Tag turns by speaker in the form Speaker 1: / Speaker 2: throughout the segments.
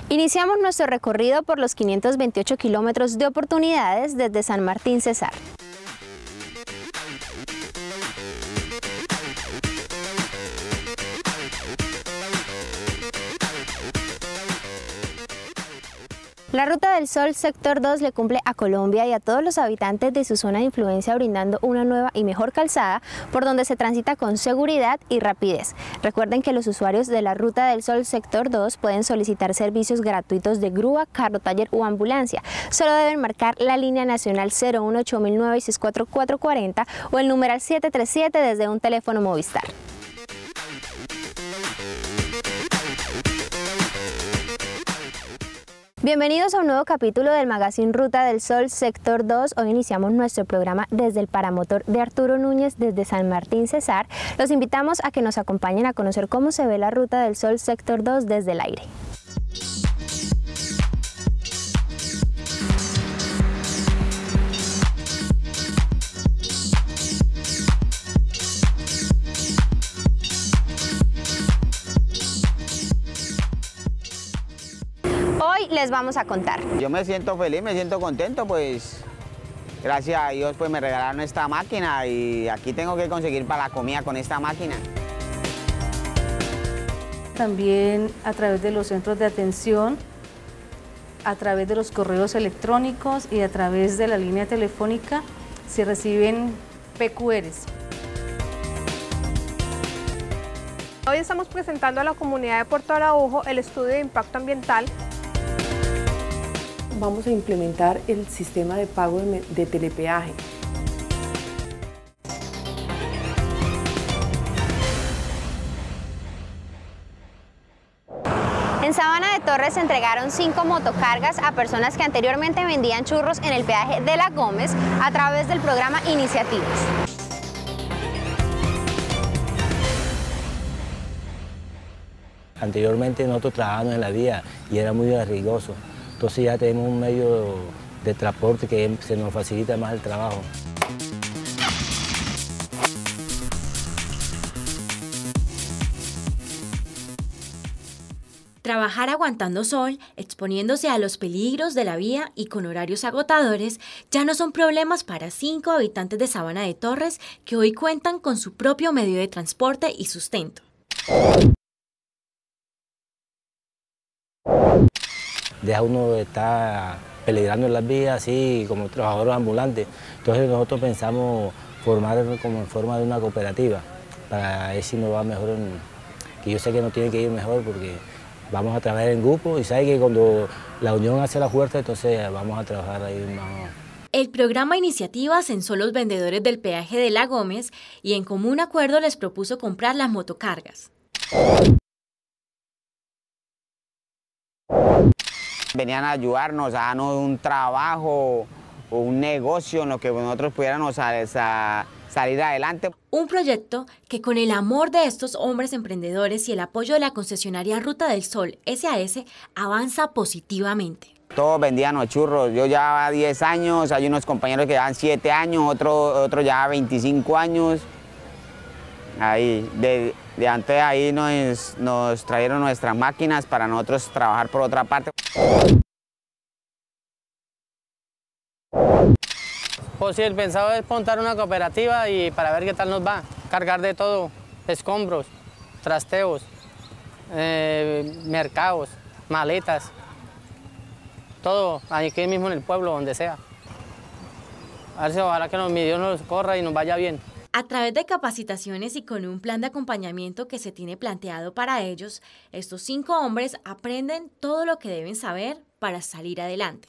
Speaker 1: Iniciamos nuestro recorrido por los 528 kilómetros de oportunidades desde San Martín Cesar. La Ruta del Sol Sector 2 le cumple a Colombia y a todos los habitantes de su zona de influencia brindando una nueva y mejor calzada por donde se transita con seguridad y rapidez. Recuerden que los usuarios de la Ruta del Sol Sector 2 pueden solicitar servicios gratuitos de grúa, carro taller o ambulancia. Solo deben marcar la línea nacional 018 64440 o el numeral 737 desde un teléfono Movistar. Bienvenidos a un nuevo capítulo del magazine Ruta del Sol Sector 2. Hoy iniciamos nuestro programa desde el paramotor de Arturo Núñez desde San Martín Cesar. Los invitamos a que nos acompañen a conocer cómo se ve la Ruta del Sol Sector 2 desde el aire. Hoy les vamos a contar.
Speaker 2: Yo me siento feliz, me siento contento, pues gracias a Dios pues me regalaron esta máquina y aquí tengo que conseguir para la comida con esta máquina.
Speaker 3: También a través de los centros de atención, a través de los correos electrónicos y a través de la línea telefónica se reciben PQRs.
Speaker 4: Hoy estamos presentando a la comunidad de Puerto Araujo el estudio de impacto ambiental.
Speaker 5: Vamos a implementar el sistema de pago de telepeaje.
Speaker 1: En Sabana de Torres se entregaron 5 motocargas a personas que anteriormente vendían churros en el peaje de La Gómez a través del programa Iniciativas.
Speaker 6: Anteriormente nosotros trabajábamos en la vía y era muy arriesgoso. Entonces ya tenemos un medio de transporte que se nos facilita más el trabajo.
Speaker 7: Trabajar aguantando sol, exponiéndose a los peligros de la vía y con horarios agotadores ya no son problemas para 5 habitantes de Sabana de Torres que hoy cuentan con su propio medio de transporte y sustento.
Speaker 6: Deja uno de estar peligrando en las vías, así como trabajadores ambulantes. Entonces nosotros pensamos formar como en forma de una cooperativa, para ver si nos va mejor, que yo sé que nos tiene que ir mejor porque vamos a trabajar en grupo y sabe que cuando la unión hace la fuerza, entonces vamos a trabajar ahí más.
Speaker 7: El programa Iniciativas censó los vendedores del peaje de La Gómez y en común acuerdo les propuso comprar las motocargas.
Speaker 2: Venían a ayudarnos a darnos un trabajo o un negocio en lo que nosotros pudiéramos salir adelante.
Speaker 7: Un proyecto que con el amor de estos hombres emprendedores y el apoyo de la concesionaria Ruta del Sol SAS avanza positivamente.
Speaker 2: Todos vendían los churros, yo llevaba 10 años, hay unos compañeros que llevan 7 años, otro ya 25 años. Ahí, de antes ahí nos trajeron nuestras máquinas para nosotros trabajar por otra parte.
Speaker 8: Pues sí, el pensado es montar una cooperativa y para ver qué tal nos va. Cargar de todo, escombros, trasteos, mercados, maletas, todo, aquí mismo en el pueblo, donde sea. A ver si ojalá que Dios nos corra y nos vaya bien.
Speaker 7: A través de capacitaciones y con un plan de acompañamiento que se tiene planteado para ellos, estos 5 hombres aprenden todo lo que deben saber para salir adelante.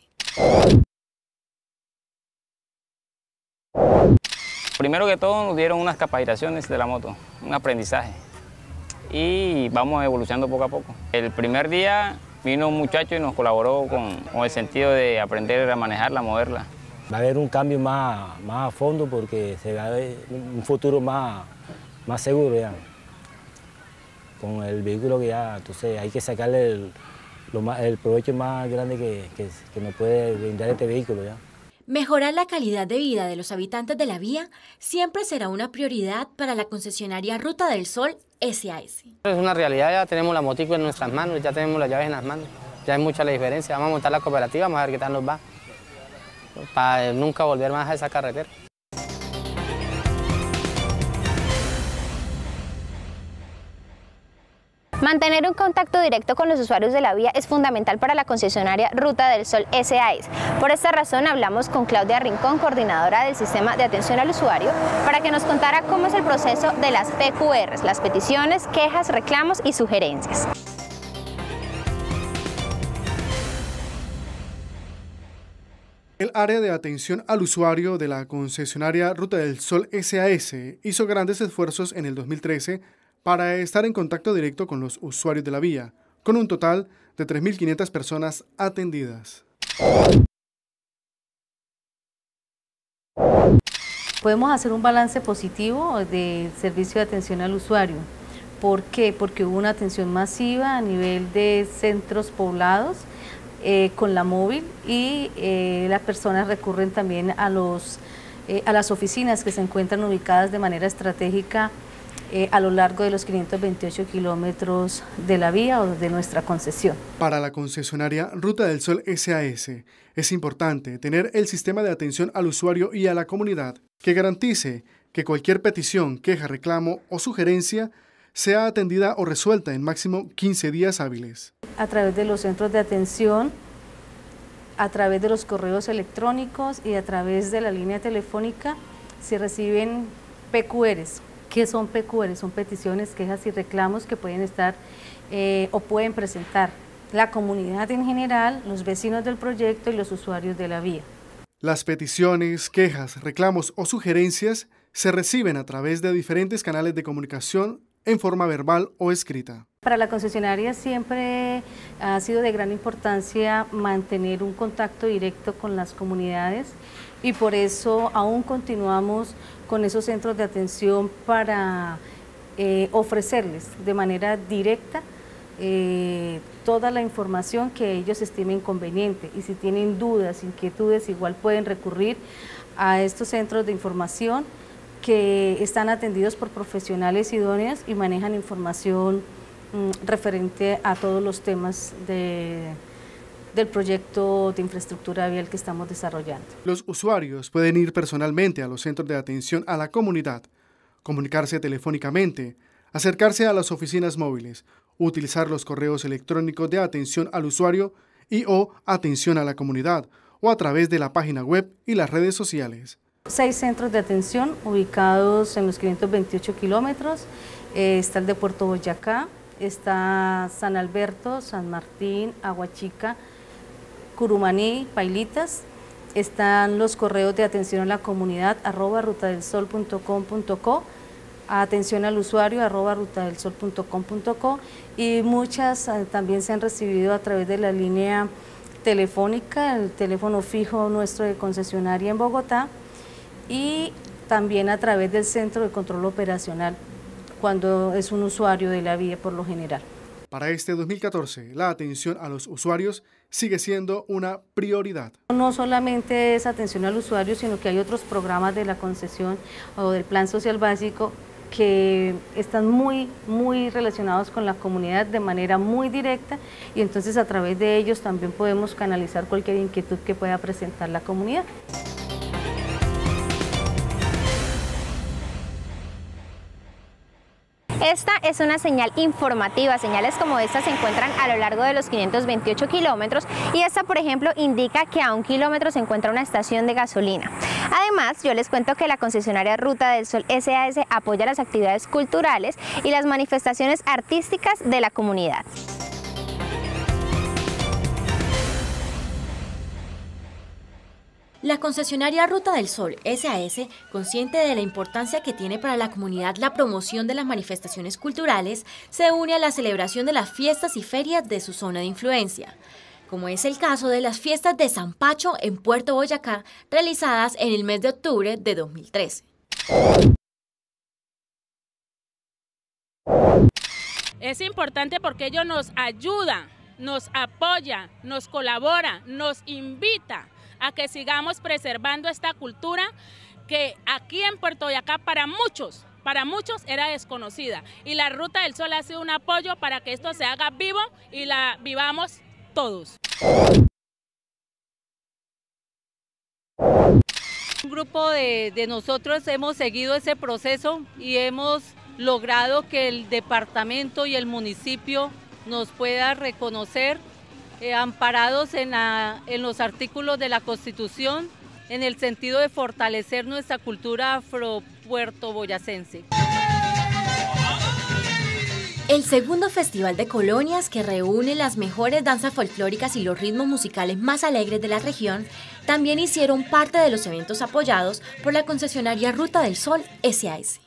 Speaker 9: Primero que todo nos dieron unas capacitaciones de la moto, un aprendizaje y vamos evolucionando poco a poco. El primer día vino un muchacho y nos colaboró con el sentido de aprender a manejarla, a moverla.
Speaker 6: Va a haber un cambio más a fondo porque se va a ver un futuro más seguro ya. Con el vehículo que ya, entonces hay que sacarle el provecho más grande que nos puede brindar este vehículo ya.
Speaker 7: Mejorar la calidad de vida de los habitantes de la vía siempre será una prioridad para la concesionaria Ruta del Sol SAS.
Speaker 8: Es una realidad, ya tenemos la motico en nuestras manos, ya tenemos las llaves en las manos. Ya es mucha la diferencia. Vamos a montar la cooperativa, vamos a ver qué tal nos va, para nunca volver más a esa carretera.
Speaker 1: Mantener un contacto directo con los usuarios de la vía es fundamental para la concesionaria Ruta del Sol SAS. Por esta razón hablamos con Claudia Rincón, coordinadora del Sistema de Atención al Usuario, para que nos contara cómo es el proceso de las PQRs, las peticiones, quejas, reclamos y sugerencias.
Speaker 10: El área de atención al usuario de la concesionaria Ruta del Sol SAS hizo grandes esfuerzos en el 2013 para estar en contacto directo con los usuarios de la vía, con un total de 3.500 personas atendidas.
Speaker 3: Podemos hacer un balance positivo del servicio de atención al usuario. ¿Por qué? Porque hubo una atención masiva a nivel de centros poblados con la móvil y las personas recurren también a las oficinas que se encuentran ubicadas de manera estratégica a lo largo de los 528 kilómetros de la vía o de nuestra concesión.
Speaker 10: Para la concesionaria Ruta del Sol SAS es importante tener el sistema de atención al usuario y a la comunidad que garantice que cualquier petición, queja, reclamo o sugerencia sea atendida o resuelta en máximo 15 días hábiles.
Speaker 3: A través de los centros de atención, a través de los correos electrónicos y a través de la línea telefónica se reciben PQRs. ¿Qué son PQR? Son peticiones, quejas y reclamos que pueden estar o pueden presentar la comunidad en general, los vecinos del proyecto y los usuarios de la vía.
Speaker 10: Las peticiones, quejas, reclamos o sugerencias se reciben a través de diferentes canales de comunicación en forma verbal o escrita.
Speaker 3: Para la concesionaria siempre ha sido de gran importancia mantener un contacto directo con las comunidades y por eso aún continuamos con esos centros de atención para ofrecerles de manera directa toda la información que ellos estimen conveniente y si tienen dudas, inquietudes, igual pueden recurrir a estos centros de información que están atendidos por profesionales idóneos y manejan información referente a todos los temas del proyecto de infraestructura vial que estamos desarrollando.
Speaker 10: Los usuarios pueden ir personalmente a los centros de atención a la comunidad, comunicarse telefónicamente, acercarse a las oficinas móviles, utilizar los correos electrónicos de atención al usuario y o atención a la comunidad o a través de la página web y las redes sociales.
Speaker 3: 6 centros de atención ubicados en los 528 kilómetros, está el de Puerto Boyacá, está San Alberto, San Martín, Aguachica, Curumaní, Pailitas, están los correos de atención a la comunidad @rutadelsol.com.co, atención al usuario @rutadelsol.com.co y muchas también se han recibido a través de la línea telefónica, el teléfono fijo nuestro de concesionaria en Bogotá y también a través del centro de control operacional cuando es un usuario de la vía por lo general.
Speaker 10: Para este 2014, la atención a los usuarios sigue siendo una prioridad.
Speaker 3: No solamente es atención al usuario, sino que hay otros programas de la concesión o del Plan Social Básico que están muy relacionados con la comunidad de manera muy directa y entonces a través de ellos también podemos canalizar cualquier inquietud que pueda presentar la comunidad.
Speaker 1: Esta es una señal informativa. Señales como esta se encuentran a lo largo de los 528 kilómetros y esta, por ejemplo, indica que a 1 kilómetro se encuentra una estación de gasolina. Además, yo les cuento que la concesionaria Ruta del Sol SAS apoya las actividades culturales y las manifestaciones artísticas de la comunidad.
Speaker 7: La concesionaria Ruta del Sol SAS, consciente de la importancia que tiene para la comunidad la promoción de las manifestaciones culturales, se une a la celebración de las fiestas y ferias de su zona de influencia, como es el caso de las fiestas de San Pacho en Puerto Boyacá, realizadas en el mes de octubre de 2013.
Speaker 11: Es importante porque ellos nos ayudan, nos apoya, nos colabora, nos invita a que sigamos preservando esta cultura que aquí en Puerto Boyacá para muchos era desconocida y la Ruta del Sol ha sido un apoyo para que esto se haga vivo y la vivamos todos.
Speaker 12: Un grupo de nosotros hemos seguido ese proceso y hemos logrado que el departamento y el municipio nos pueda reconocer amparados en los artículos de la Constitución en el sentido de fortalecer nuestra cultura afro-puertoboyacense.
Speaker 7: El segundo Festival de Colonias, que reúne las mejores danzas folclóricas y los ritmos musicales más alegres de la región, también hicieron parte de los eventos apoyados por la concesionaria Ruta del Sol SAS.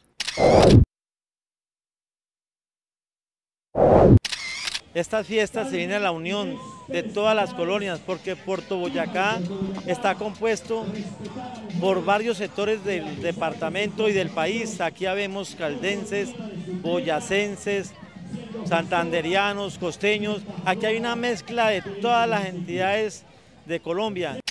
Speaker 13: Esta fiesta se viene a la unión de todas las colonias porque Puerto Boyacá está compuesto por varios sectores del departamento y del país. Aquí habemos caldenses, boyacenses, santanderianos, costeños. Aquí hay una mezcla de todas las entidades de Colombia.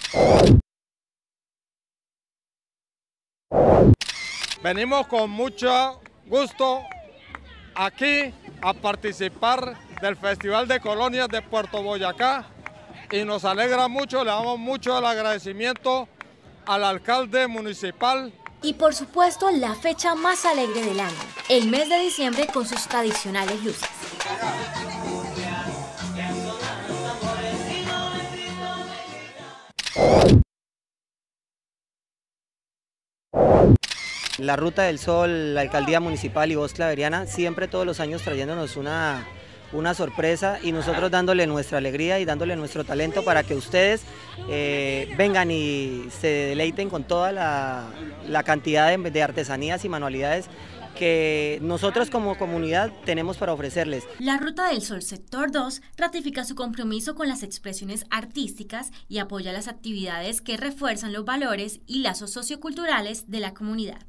Speaker 14: Venimos con mucho gusto aquí a participar del Festival de Colonias de Puerto Boyacá y nos alegra mucho, le damos mucho el agradecimiento al alcalde municipal.
Speaker 7: Y por supuesto la fecha más alegre del año, el mes de diciembre con sus tradicionales luces.
Speaker 15: La Ruta del Sol, la Alcaldía Municipal y Voz Claveriana, siempre todos los años trayéndonos una sorpresa y nosotros dándole nuestra alegría y dándole nuestro talento para que ustedes vengan y se deleiten con toda la cantidad de artesanías y manualidades que nosotros como comunidad tenemos para ofrecerles.
Speaker 7: La Ruta del Sol Sector 2 ratifica su compromiso con las expresiones artísticas y apoya las actividades que refuerzan los valores y lazos socioculturales de la comunidad.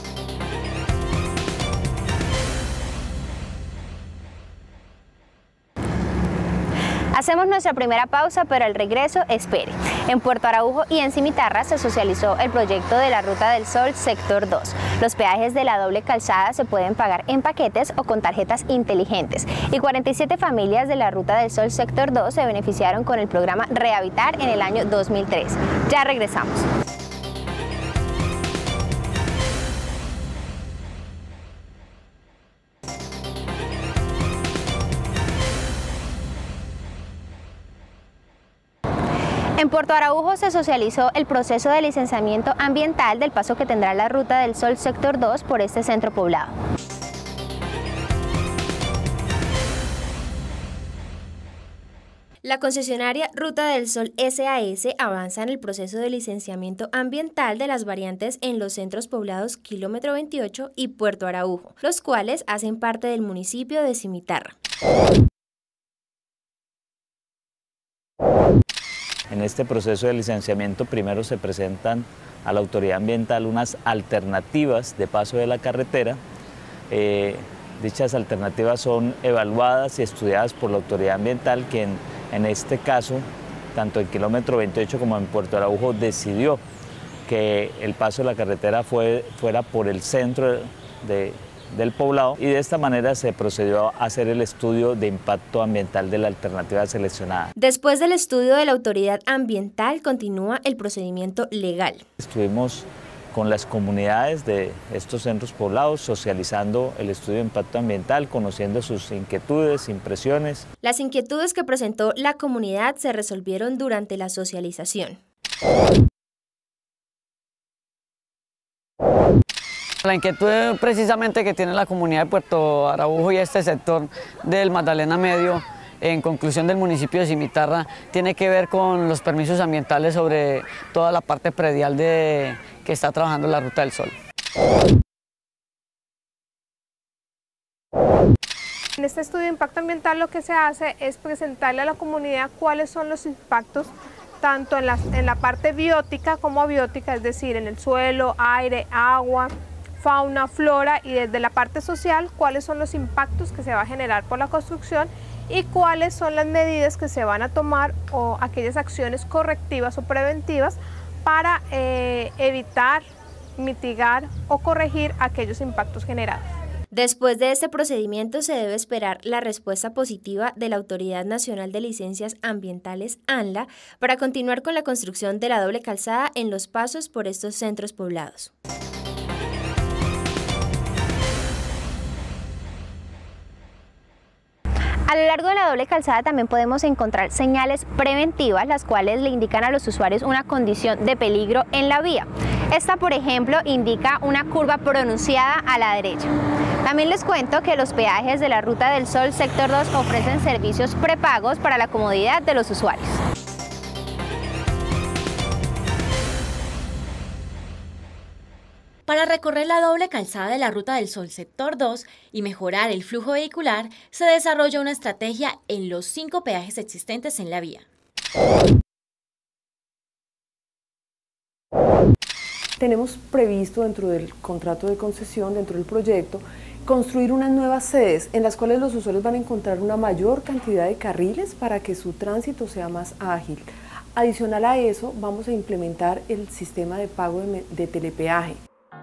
Speaker 1: Hacemos nuestra primera pausa, pero al regreso, espere. En Puerto Araujo y en Cimitarra se socializó el proyecto de la Ruta del Sol Sector 2. Los peajes de la doble calzada se pueden pagar en paquetes o con tarjetas inteligentes. Y 47 familias de la Ruta del Sol Sector 2 se beneficiaron con el programa Rehabitar en el año 2003. Ya regresamos. En Puerto Araujo se socializó el proceso de licenciamiento ambiental del paso que tendrá la Ruta del Sol Sector 2 por este centro poblado. La concesionaria Ruta del Sol SAS avanza en el proceso de licenciamiento ambiental de las variantes en los centros poblados Kilómetro 28 y Puerto Araujo, los cuales hacen parte del municipio de Cimitarra.
Speaker 16: En este proceso de licenciamiento primero se presentan a la autoridad ambiental unas alternativas de paso de la carretera. Dichas alternativas son evaluadas y estudiadas por la autoridad ambiental, quien en este caso, tanto en Kilómetro 28 como en Puerto Araujo, decidió que el paso de la carretera fuera por el centro del poblado, y de esta manera se procedió a hacer el estudio de impacto ambiental de la alternativa seleccionada.
Speaker 1: Después del estudio de la autoridad ambiental, continúa el procedimiento legal.
Speaker 16: Estuvimos con las comunidades de estos centros poblados socializando el estudio de impacto ambiental, conociendo sus inquietudes, impresiones.
Speaker 1: Las inquietudes que presentó la comunidad se resolvieron durante la socialización.
Speaker 17: La inquietud precisamente que tiene la comunidad de Puerto Araujo y este sector del Magdalena Medio, en conclusión del municipio de Cimitarra, tiene que ver con los permisos ambientales sobre toda la parte predial que está trabajando la Ruta del Sol.
Speaker 4: En este estudio de impacto ambiental lo que se hace es presentarle a la comunidad cuáles son los impactos tanto en la parte biótica como abiótica, es decir, en el suelo, aire, agua, fauna, flora, y desde la parte social cuáles son los impactos que se va a generar por la construcción y cuáles son las medidas que se van a tomar o aquellas acciones correctivas o preventivas para evitar, mitigar o corregir aquellos impactos generados.
Speaker 1: Después de este procedimiento se debe esperar la respuesta positiva de la Autoridad Nacional de Licencias Ambientales, ANLA, para continuar con la construcción de la doble calzada en los pasos por estos centros poblados. A lo largo de la doble calzada también podemos encontrar señales preventivas, las cuales le indican a los usuarios una condición de peligro en la vía. Esta, por ejemplo, indica una curva pronunciada a la derecha. También les cuento que los peajes de la Ruta del Sol Sector 2 ofrecen servicios prepagos para la comodidad de los usuarios.
Speaker 7: Para recorrer la doble calzada de la Ruta del Sol Sector 2 y mejorar el flujo vehicular, se desarrolla una estrategia en los 5 peajes existentes en la vía.
Speaker 5: Tenemos previsto dentro del contrato de concesión, dentro del proyecto, construir unas nuevas sedes en las cuales los usuarios van a encontrar una mayor cantidad de carriles para que su tránsito sea más ágil. Adicional a eso, vamos a implementar el sistema de pago de telepeaje.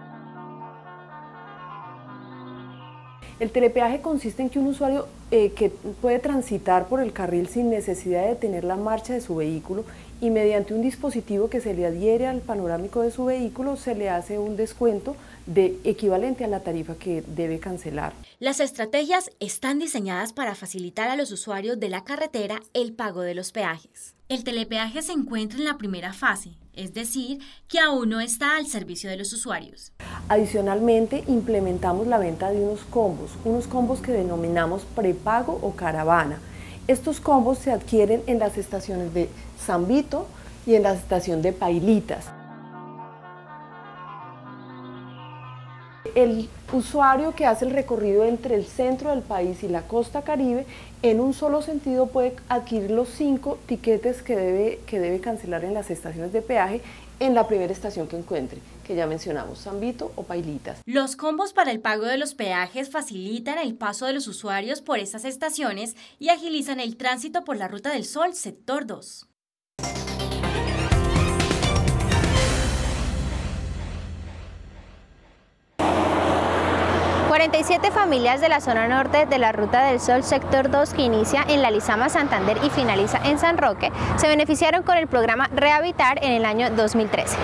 Speaker 5: El telepeaje consiste en que un usuario que puede transitar por el carril sin necesidad de detener la marcha de su vehículo y mediante un dispositivo que se le adhiere al panorámico de su vehículo se le hace un descuento equivalente a la tarifa que debe cancelar.
Speaker 7: Las estrategias están diseñadas para facilitar a los usuarios de la carretera el pago de los peajes. El telepeaje se encuentra en la primera fase, es decir, que aún no está al servicio de los usuarios.
Speaker 5: Adicionalmente, implementamos la venta de unos combos que denominamos prepago o caravana. Estos combos se adquieren en las estaciones de San Vito y en la estación de Pailitas. El usuario que hace el recorrido entre el centro del país y la costa caribe, en un solo sentido puede adquirir los 5 tiquetes que debe cancelar en las estaciones de peaje en la primera estación que encuentre, que ya mencionamos, San Vito o Pailitas.
Speaker 7: Los combos para el pago de los peajes facilitan el paso de los usuarios por estas estaciones y agilizan el tránsito por la Ruta del Sol Sector 2.
Speaker 1: ...47 familias de la zona norte de la Ruta del Sol Sector 2 que inicia en la Lizama Santander y finaliza en San Roque, se beneficiaron con el programa Rehabitar en el año 2013.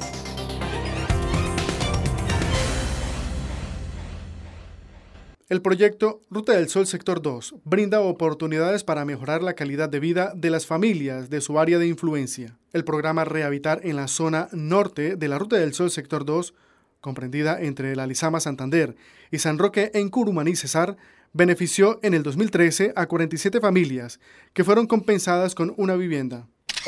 Speaker 10: El proyecto Ruta del Sol Sector 2 brinda oportunidades para mejorar la calidad de vida de las familias de su área de influencia. El programa Rehabitar en la zona norte de la Ruta del Sol Sector 2, comprendida entre la Lizama Santander y San Roque en Curumaní, Cesar, benefició en el 2013 a 47 familias que fueron compensadas con una vivienda.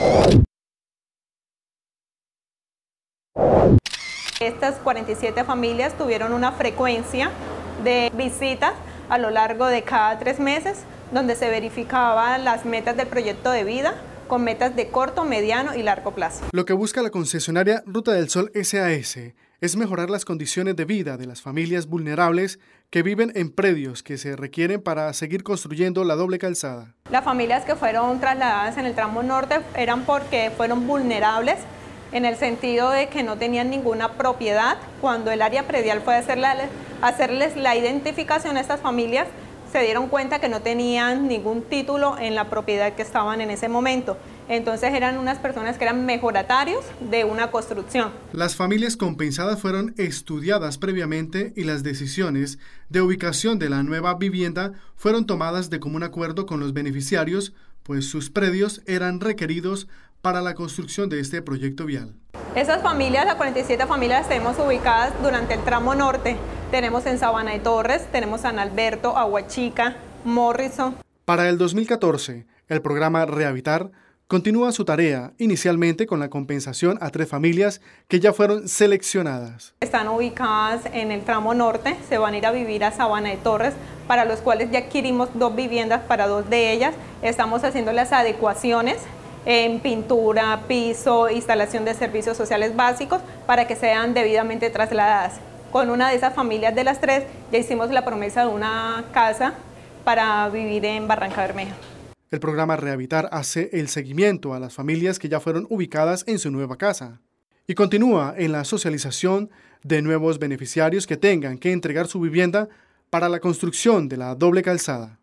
Speaker 18: Estas 47 familias tuvieron una frecuencia de visitas a lo largo de cada 3 meses, donde se verificaban las metas del proyecto de vida, con metas de corto, mediano y largo plazo.
Speaker 10: Lo que busca la concesionaria Ruta del Sol SAS es mejorar las condiciones de vida de las familias vulnerables que viven en predios que se requieren para seguir construyendo la doble calzada.
Speaker 18: Las familias que fueron trasladadas en el tramo norte eran porque fueron vulnerables en el sentido de que no tenían ninguna propiedad. Cuando el área predial fue a hacerles la identificación a estas familias, se dieron cuenta que no tenían ningún título en la propiedad que estaban en ese momento. Entonces eran unas personas que eran mejoratarios de una construcción.
Speaker 10: Las familias compensadas fueron estudiadas previamente y las decisiones de ubicación de la nueva vivienda fueron tomadas de común acuerdo con los beneficiarios, pues sus predios eran requeridos para la construcción de este proyecto vial.
Speaker 18: Esas familias, las 47 familias, tenemos ubicadas durante el tramo norte. Tenemos en Sabana de Torres, tenemos San Alberto, Aguachica, Morrison.
Speaker 10: Para el 2014, el programa Rehabitar continúa su tarea, inicialmente con la compensación a 3 familias que ya fueron seleccionadas.
Speaker 18: Están ubicadas en el tramo norte, se van a ir a vivir a Sabana de Torres, para los cuales ya adquirimos 2 viviendas para 2 de ellas. Estamos haciendo las adecuaciones en pintura, piso, instalación de servicios sociales básicos para que sean debidamente trasladadas. Con una de esas familias de las 3 ya hicimos la promesa de una casa para vivir en Barranca Bermeja.
Speaker 10: El programa Rehabitar hace el seguimiento a las familias que ya fueron ubicadas en su nueva casa y continúa en la socialización de nuevos beneficiarios que tengan que entregar su vivienda para la construcción de la doble calzada.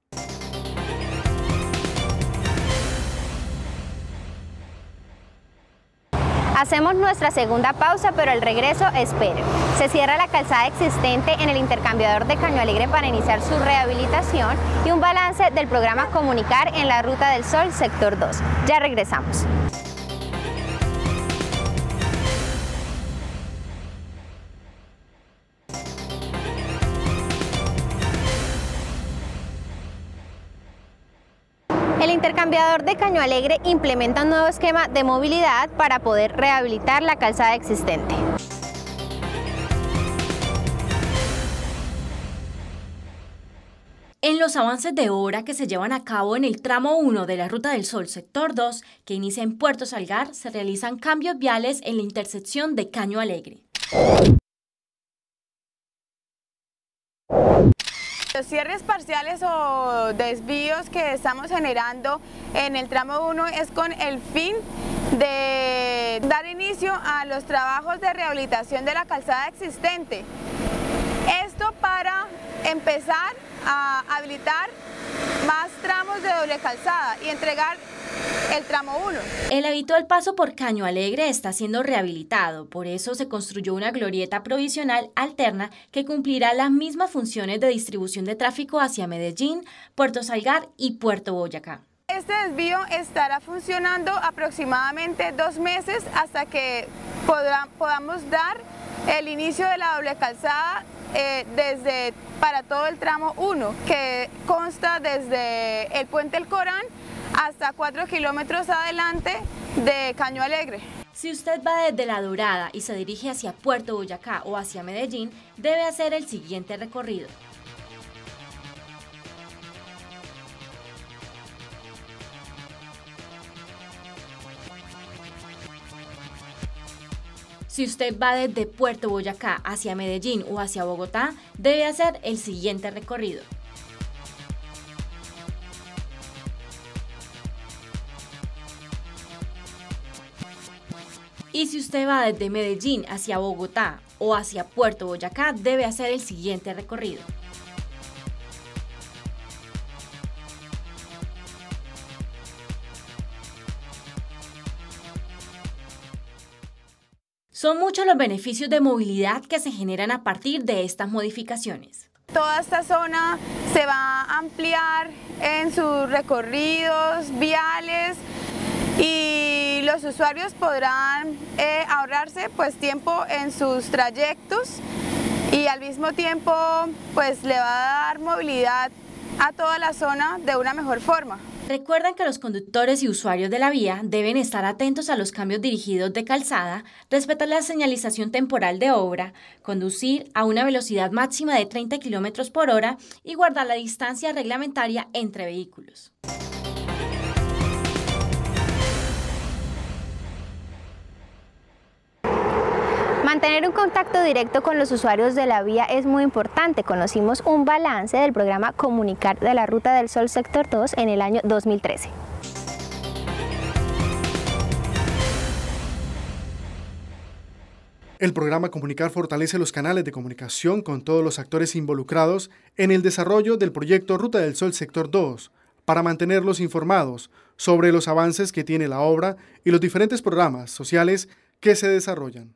Speaker 1: Hacemos nuestra segunda pausa, pero al regreso esperen. Se cierra la calzada existente en el intercambiador de Caño Alegre para iniciar su rehabilitación y un balance del programa Comunicar en la Ruta del Sol Sector 2. Ya regresamos. El intercambiador de Caño Alegre implementa un nuevo esquema de movilidad para poder rehabilitar la calzada existente.
Speaker 7: En los avances de obra que se llevan a cabo en el tramo 1 de la Ruta del Sol Sector 2, que inicia en Puerto Salgar, se realizan cambios viales en la intersección de Caño Alegre.
Speaker 19: Los cierres parciales o desvíos que estamos generando en el tramo 1 es con el fin de dar inicio a los trabajos de rehabilitación de la calzada existente. Esto para empezar a habilitar más tramos de doble calzada y entregar el tramo 1.
Speaker 7: El habitual paso por Caño Alegre está siendo rehabilitado, por eso se construyó una glorieta provisional alterna que cumplirá las mismas funciones de distribución de tráfico hacia Medellín, Puerto Salgar y Puerto Boyacá.
Speaker 19: Este desvío estará funcionando aproximadamente 2 meses hasta que podamos dar el inicio de la doble calzada para todo el tramo 1, que consta desde el Puente El Corán hasta 4 kilómetros adelante de Caño Alegre.
Speaker 7: Si usted va desde La Dorada y se dirige hacia Puerto Boyacá o hacia Medellín, debe hacer el siguiente recorrido. Si usted va desde Puerto Boyacá hacia Medellín o hacia Bogotá, debe hacer el siguiente recorrido. Y si usted va desde Medellín hacia Bogotá o hacia Puerto Boyacá, debe hacer el siguiente recorrido. Son muchos los beneficios de movilidad que se generan a partir de estas modificaciones.
Speaker 19: Toda esta zona se va a ampliar en sus recorridos viales y los usuarios podrán ahorrarse tiempo en sus trayectos y al mismo tiempo le va a dar movilidad a toda la zona de una mejor forma.
Speaker 7: Recuerden que los conductores y usuarios de la vía deben estar atentos a los cambios dirigidos de calzada, respetar la señalización temporal de obra, conducir a una velocidad máxima de 30 km por hora y guardar la distancia reglamentaria entre vehículos.
Speaker 1: Mantener un contacto directo con los usuarios de la vía es muy importante. Conocimos un balance del programa Comunicar de la Ruta del Sol Sector 2 en el año 2013.
Speaker 10: El programa Comunicar fortalece los canales de comunicación con todos los actores involucrados en el desarrollo del proyecto Ruta del Sol Sector 2, para mantenerlos informados sobre los avances que tiene la obra y los diferentes programas sociales que se desarrollan.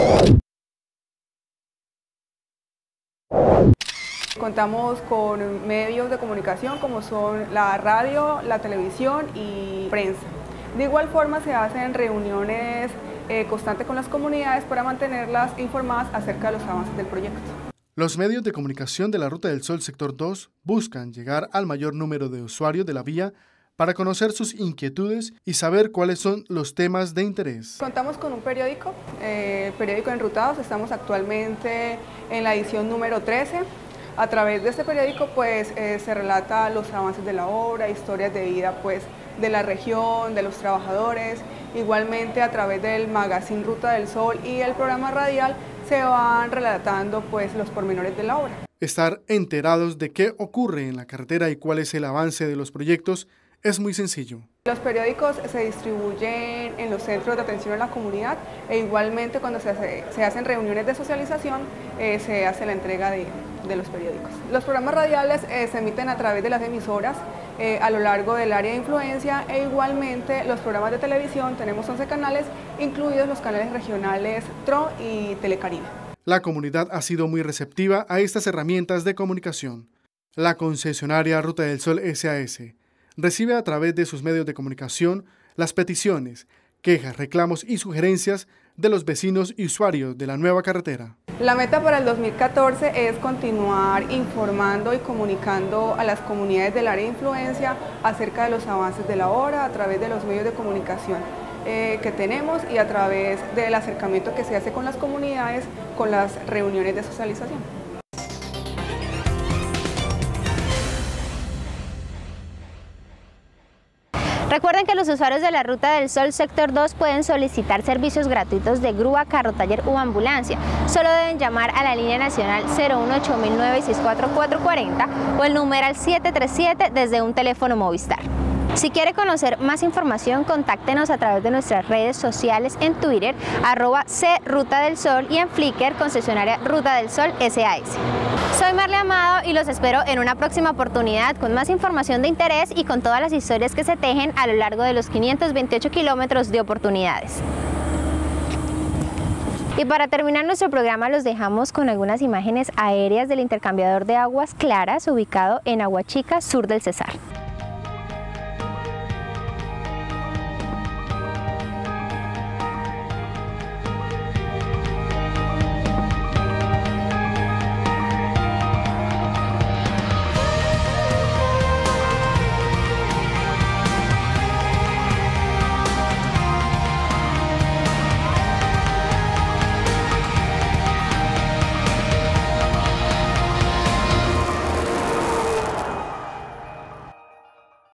Speaker 18: Contamos con medios de comunicación como son la radio, la televisión y prensa. De igual forma se hacen reuniones constantes con las comunidades para mantenerlas informadas acerca de los avances del proyecto.
Speaker 10: Los medios de comunicación de la Ruta del Sol Sector 2 buscan llegar al mayor número de usuarios de la vía para conocer sus inquietudes y saber cuáles son los temas de interés.
Speaker 18: Contamos con un periódico, el periódico Enrutados. Estamos actualmente en la edición número 13. A través de este periódico se relata los avances de la obra, historias de vida de la región, de los trabajadores. Igualmente a través del magazine Ruta del Sol y el programa radial se van relatando los pormenores de la obra.
Speaker 10: Estar enterados de qué ocurre en la carretera y cuál es el avance de los proyectos es muy sencillo.
Speaker 20: Los periódicos se distribuyen en los centros de atención a la comunidad e igualmente cuando se hacen reuniones de socialización se hace la entrega de los periódicos. Los programas radiales se emiten a través de las emisoras a lo largo del área de influencia e igualmente los programas de televisión, tenemos 11 canales, incluidos los canales regionales TRO y Telecaribe.
Speaker 10: La comunidad ha sido muy receptiva a estas herramientas de comunicación. La concesionaria Ruta del Sol SAS recibe a través de sus medios de comunicación las peticiones, quejas, reclamos y sugerencias de los vecinos y usuarios de la nueva carretera.
Speaker 20: La meta para el 2014 es continuar informando y comunicando a las comunidades del área de influencia acerca de los avances de la obra a través de los medios de comunicación que tenemos y a través del acercamiento que se hace con las comunidades con las reuniones de socialización.
Speaker 1: Recuerden que los usuarios de la Ruta del Sol Sector 2 pueden solicitar servicios gratuitos de grúa, carro taller o ambulancia. Solo deben llamar a la línea nacional 018-964-440 o el numeral 737 desde un teléfono Movistar. Si quiere conocer más información, contáctenos a través de nuestras redes sociales en Twitter, @CRutaDelSol y en Flickr, concesionaria Ruta del Sol SAS. Soy Marle Amado y los espero en una próxima oportunidad con más información de interés y con todas las historias que se tejen a lo largo de los 528 kilómetros de oportunidades. Y para terminar nuestro programa los dejamos con algunas imágenes aéreas del intercambiador de aguas claras ubicado en Aguachica, sur del Cesar.